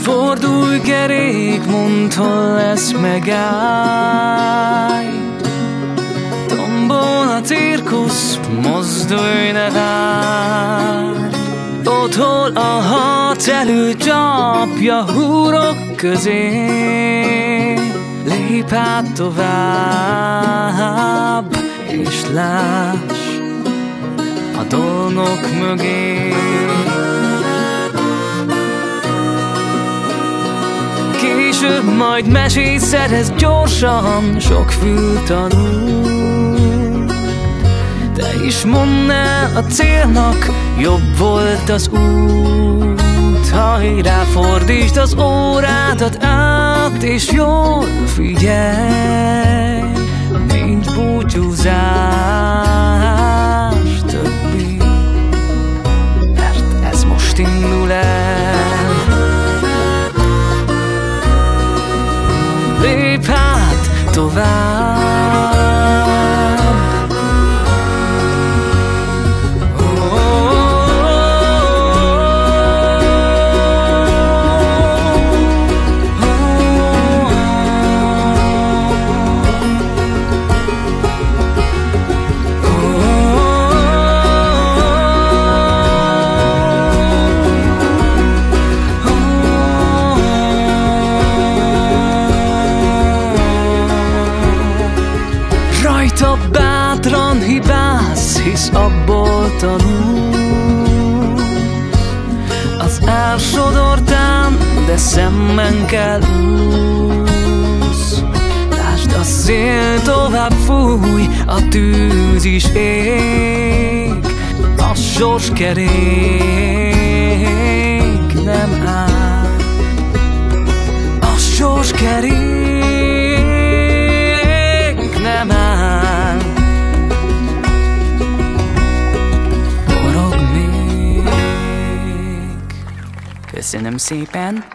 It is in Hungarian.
Fordulj kerék, mondd, hol lesz megállj. Tombol a cirkusz, mozdulj, ne várj. Ott, hol a harc előcsapja húrok közé, lép át tovább, és láss a dolgok mögé. Később majd mesét szerez gyorsan, sok fültanú. Te is mondd el a célnak, jobb volt az út. Hajrá, fordítsd az órádat át, és jól figyelj. Nincs búcsúzás többé, mert ez most indul el. Lépj hát tovább. Rajta bátran hibázz, hisz abból tanulsz. Az elsodortán, de szemben kell úsz. Lásd, a szél tovább fúj, a tűz is ég. A sorskerék nem áll. A sorskerék nem áll. Forog még. Köszönöm szépen.